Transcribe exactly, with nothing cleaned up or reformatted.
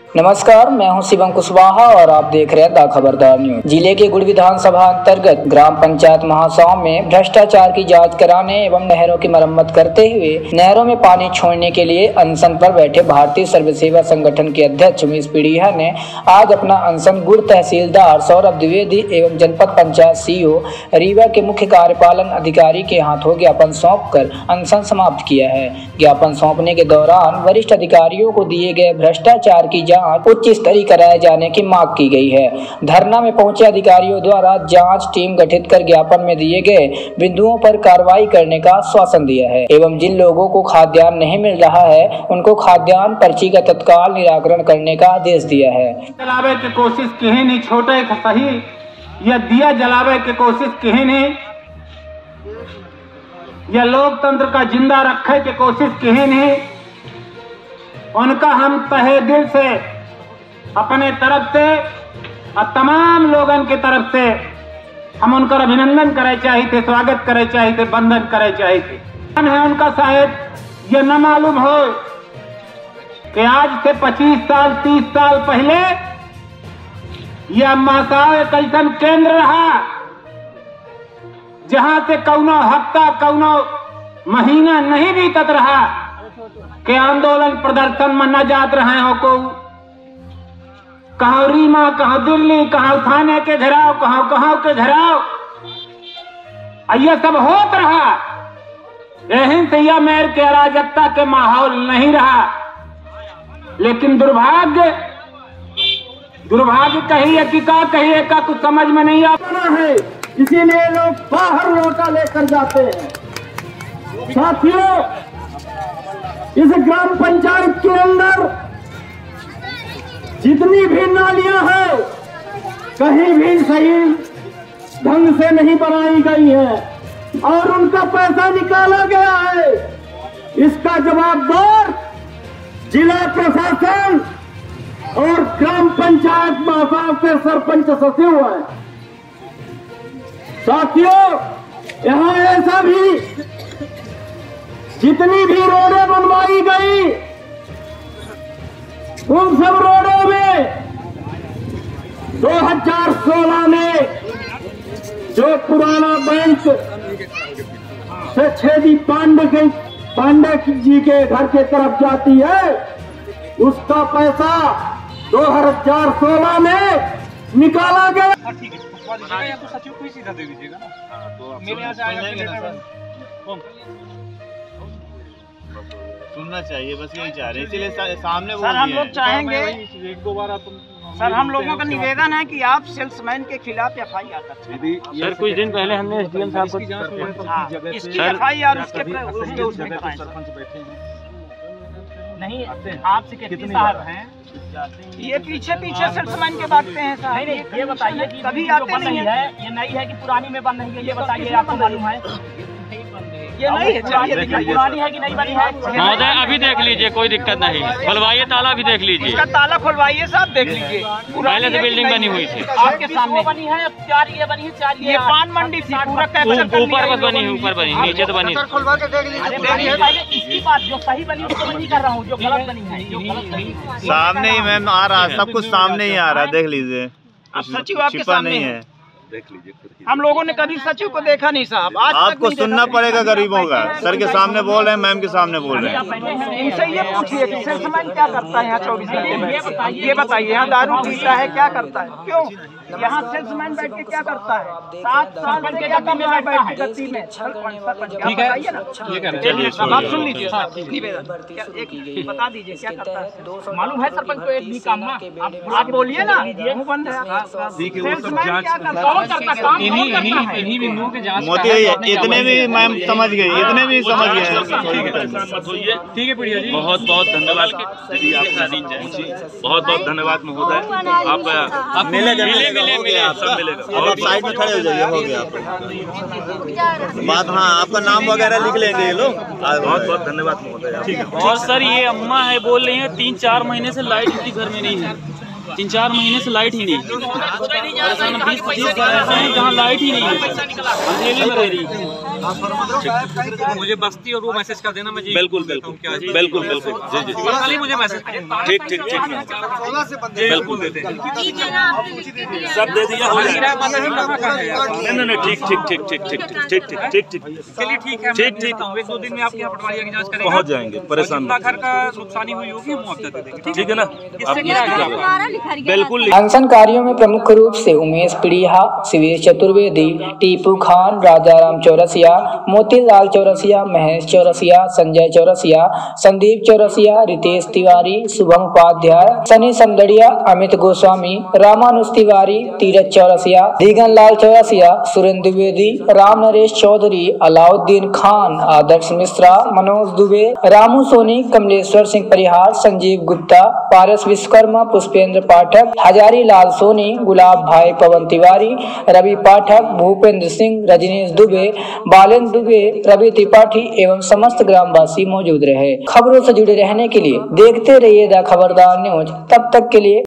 नमस्कार, मैं हूं शिवम कुशवाहा और आप देख रहे हैं द खबरदार न्यूज। जिले के गुड़ विधानसभा अंतर्गत ग्राम पंचायत महासाव में भ्रष्टाचार की जांच कराने एवं नहरों की मरम्मत करते हुए नहरों में पानी छोड़ने के लिए अनशन पर बैठे भारतीय सर्व सेवा संगठन के अध्यक्ष उमेश पीड़िया ने आज अपना अनशन गुड़ तहसीलदार सौरभ द्विवेदी एवं जनपद पंचायत सीईओ रीवा के मुख्य कार्यपालन अधिकारी के हाथों ज्ञापन सौंप कर अनशन समाप्त किया है। ज्ञापन सौंपने के दौरान वरिष्ठ अधिकारियों को दिए गए भ्रष्टाचार की उच्च स्तरीय कराए जाने की मांग की गई है। धरना में पहुंचे अधिकारियों द्वारा जांच टीम गठित कर ज्ञापन में दिए गए बिंदुओं पर कार्रवाई करने का आश्वासन दिया है एवं जिन लोगों को खाद्यान्न नहीं मिल रहा है उनको खाद्यान्न पर्ची का तत्काल निराकरण करने का आदेश दिया है। जलावे की कोशिश कहीं नहीं, छोटे सही या दिया जलावे की कोशिश कहीं नहीं, या लोकतंत्र का जिंदा रखे की कोशिश कहीं नहीं। उनका हम तहे दिल से अपने तरफ से और तमाम लोगों की तरफ से हम उनका अभिनंदन करे चाहिए, स्वागत करे चाहिए, वंदन करे चाहिए। है उनका शायद ये न मालूम हो कि आज से पच्चीस साल तीस साल पहले यह महासाव एक ऐसा केंद्र रहा जहां से कौनो हफ्ता कौनो महीना नहीं बीतत रहा के आंदोलन प्रदर्शन में न जात रहे हो को, कहाँ रीमा, कहाँ दिल्ली, कहाँ थाने के घेराव, कहाँ कहाँ के घेराव, ये सब होत रहा। यही से यह मेर के अराजकता के माहौल नहीं रहा। लेकिन दुर्भाग्य दुर्भाग्य कहिए कि का कहिए का कुछ समझ में नहीं आता है, इसीलिए लोग बाहर लोटा लेकर जाते हैं। साथियों, इस ग्राम पंचायत के अंदर जितनी भी नालियां हैं कहीं भी सही ढंग से नहीं बनाई गई है और उनका पैसा निकाला गया है। इसका जवाबदार जिला प्रशासन और ग्राम पंचायत महासाव के सरपंच सचिव है। साथियों, यहां ऐसा भी जितनी भी रोडें बनवाई गई उन सब रोडों में दो हज़ार सोलह में जो पुराना बैंक से छेदी पांडे के पांडे जी के घर के तरफ जाती है उसका पैसा दो हज़ार सोलह में निकाला गया। ठीक है, या तो सचिव को ही सीधा दे दीजिएगा ना, तो मेरे यहाँ से आएगा। सुनना चाहिए, बस यही चाह रहे हैं, इसलिए सामने सर हम लोग चाहेंगे। एक दो बार आप सर हम लोगों का निवेदन है कि आप सेल्समैन के खिलाफ एफ आई आर करें। सर कुछ दिन पहले हमने एस डी एम साहब को इसकी एफ आई आर उसके उसके कराएं। नहीं, आपसे कितने साहब हैं ये पीछे पीछे सेल्समैन के बांटते हैं साहब। नहीं नहीं, ये बताइए कि कभी आते नहीं है, ये नई है कि पुरानी में बंद नहीं है, ये बताइए, आपको मालूम है? ये नहीं है, चलिए देखिए पुरानी है कि नहीं बनी है। महोदय अभी देख लीजिए, कोई दिक्कत नहीं, खुलवाइए ताला भी देख लीजिए। इसका ताला खुलवाइए साहब, देख लीजिए। पहले से बिल्डिंग बनी हुई थी आपके सामने बनी है, चार ये बनी है, चार ये पान मंडी थी, पूरा कैप्चर ऊपर बस बनी, ऊपर बनी, नीचे तो बनी। खुलवा के देख लीजिए। पहले इसकी बात जो सही बनी उसको मैं नहीं कर रहा हूँ, जो गलत बनी है, जो गलत बनी है सामने ही मैम आ रहा, सब कुछ सामने ही आ रहा, देख लीजिए। अब सचिव आपके सामने है, देख लीजिए। हम लोगों ने कभी सचिव को देखा नहीं साहब। आज आपको सुनना पड़ेगा गरीबों का। सर के सामने बोल रहे हैं, मैम के सामने बोल रहे हैं। इनसे ये पूछिए कि सेल्समैन क्या करता है यहाँ चौबीस घंटे में, ये बताइए। यहाँ दारू पीता है, क्या करता है? क्यों यहाँ सेल्समैन बैठ के क्या करता है? सात साल से क्या कम है बैठ के गति में? ठीक है ना, चलिए आप सुन लीजिए। एक बता दीजिए क्या करता है, मालूम है सरपंच को? एक भी काम ना आप बोलिए ना, मुँह बंद है। सेल्समैन क्या करता है? मोदी इतने भी मैम समझ गए, इतने भी समझ गए। ठीक है पीड़िया जी, बहुत बहुत धन्यवाद। बहुत बहुत धन्यवाद महोदय। आप मिले मिले मिले मिले सब मिलेगा। और साइड में खड़े हो जाइए, हो गया बात। हाँ, आपका नाम वगैरह लिख लेंगे ये लोग। बहुत बहुत धन्यवाद महोदय। और सर ये अम्मा है बोल रही है तीन चार महीने से लाइट इसी घर में नहीं है। तीन चार महीने से लाइट ही नहीं, बीस पच्चीस ऐसे हैं जहाँ लाइट ही नहीं है, अंधेरे में रह रही। मुझे बस्ती और वो मैसेज कर देना, मैं बिल्कुल बिल्कुल बिल्कुल बिल्कुल जी जी पर्सनली मुझे मैसेज ठीक ठीक ठीक बिल्कुल देते हैं, सब दे दिया हो जाएगा। नहीं नहीं नहीं ठीक ठीक ठीक ठीक ठीक ठीक ठीक ठीक ठीक चलिए ठीक है, ठीक ठीक एक दो दिन में आपके यहाँ पटवारी की जांच करेंगे, पहुँच जाएंगे, परेशान घर का नुकसानी हुई होगी मुआवजा दे देंगे, ठीक है ना। बिल्कुल अनशनकारियों में प्रमुख रूप से उमेश पिड़िया, शिवेश चतुर्वेदी, टीपू खान, राजाराम चौरसिया, मोतीलाल चौरसिया, महेश चौरसिया, संजय चौरसिया, संदीप चौरसिया, रितेश तिवारी, शुभम उपाध्याय, सनी समदड़िया, अमित गोस्वामी, रामानुज तिवारी, तीरथ चौरसिया, दीगन लाल चौरसिया, सुरेंद्र द्विवेदी, राम नरेश चौधरी, अलाउद्दीन खान, आदर्श मिश्रा, मनोज दुबे, रामू सोनी, कमलेश्वर सिंह परिहार, संजीव गुप्ता, पारस विश्वकर्मा, पुष्पेंद्र पाठक, हजारी लाल सोनी, गुलाब भाई पवन तिवारी, रवि पाठक, भूपेंद्र सिंह, रजनीश दुबे, बालेंद्र दुबे, रवि त्रिपाठी एवं समस्त ग्रामवासी मौजूद रहे। खबरों से जुड़े रहने के लिए देखते रहिए द खबरदार न्यूज। तब तक के लिए